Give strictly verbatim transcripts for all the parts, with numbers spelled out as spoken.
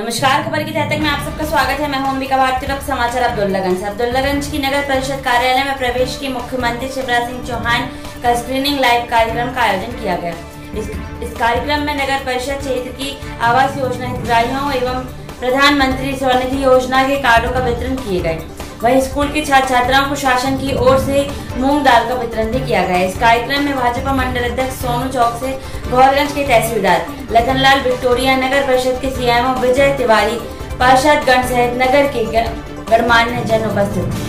नमस्कार, खबर की तह तक में आप सबका स्वागत है। मैं हूं अंबिका भारती। समाचार अब्दुल्लागंज से। अब्दुल्लागंज की नगर परिषद कार्यालय में प्रवेश की मुख्यमंत्री शिवराज सिंह चौहान का स्क्रीनिंग लाइव कार्यक्रम का आयोजन किया गया। इस, इस कार्यक्रम में नगर परिषद क्षेत्र की आवास योजना हितग्राहियों एवं प्रधानमंत्री स्वनिधि योजना के कार्डों का वितरण किए गए। वहीं स्कूल के छात्र छात्राओं को शासन की ओर से मूंग दाल का वितरण भी किया गया। इस कार्यक्रम में भाजपा मंडल अध्यक्ष सोनू चौक से गौरगंज के तहसीलदार लखनलाल विक्टोरिया, नगर परिषद के सीएमओ विजय तिवारी, पार्षदगण सहित नगर के गणमान्य जन उपस्थित थे।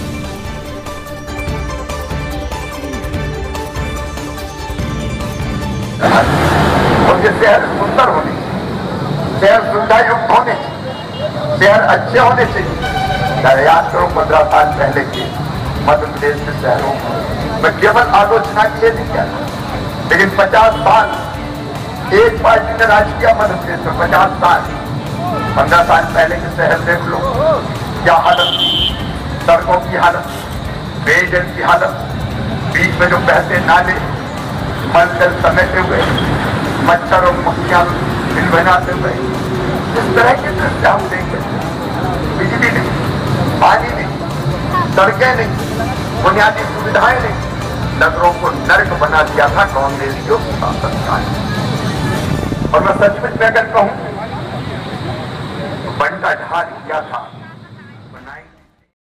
शहर सुंदर होने, शहर सुविधा युक्त होने, शहर अच्छे होने चाहिए। याद करो पंद्रह साल पहले के मध्य प्रदेश के शहरों में केवल आलोचना के लिए नहीं किया, लेकिन पचास साल एक पार्टी ने राज किया मध्य प्रदेश में। पचास साल पंद्रह साल पहले के शहर देख लो, क्या हालत थी, सड़कों की हालत, पेयजल की हालत, बीच में जो बहते नाले, मलजल समेटे हुए, मच्छर और मक्खियां मिल बनाते हुए, इस तरह के दृश्य हम देखें। बिजली नहीं, पानी नहीं, सड़कें नहीं, बुनियादी सुविधाएं नहीं, नगरों को नर्क बना दिया था कांग्रेस जो शासन। और मैं सचमुच में अगर कहूं तो बंटा ढाल किया था।